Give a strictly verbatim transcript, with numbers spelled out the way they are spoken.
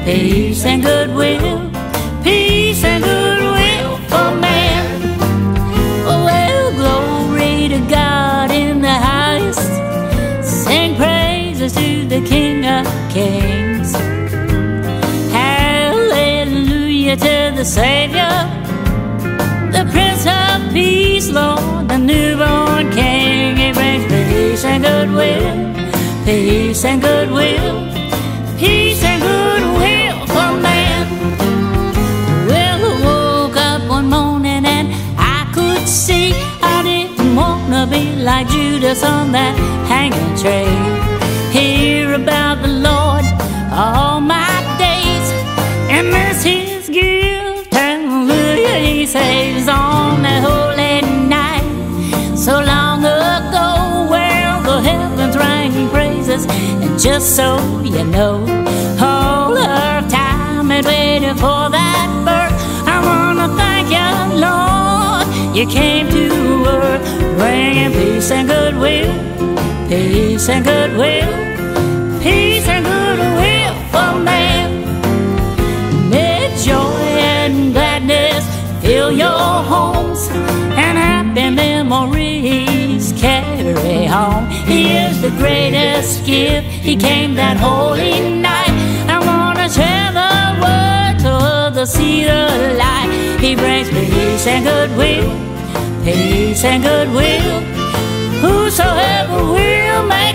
peace and goodwill, peace and goodwill for man. Well, glory to God in the highest, sing praises to the King of Kings. Hallelujah to the Savior, the Prince of Peace, Lord, the newborn King. He brings peace and goodwill, peace and goodwill, peace and goodwill for man. Well, I woke up one morning and I could see I didn't want to be like Judas on that hanging tree. Hear about the Lord all my days, and miss His gift. Hallelujah, He saves on that holy night. So long ago, well, the heavens rang praises, and just so you know, all of time had waited for that birth. I wanna thank you, Lord, you came to earth, bringing peace and goodwill, peace and goodwill, peace and goodwill for man. May joy and gladness fill your homes, and happy memories carry home. He is the greatest gift, He came that holy night. I wanna share the word so others see the light. He brings peace and goodwill, peace and goodwill, whosoever will make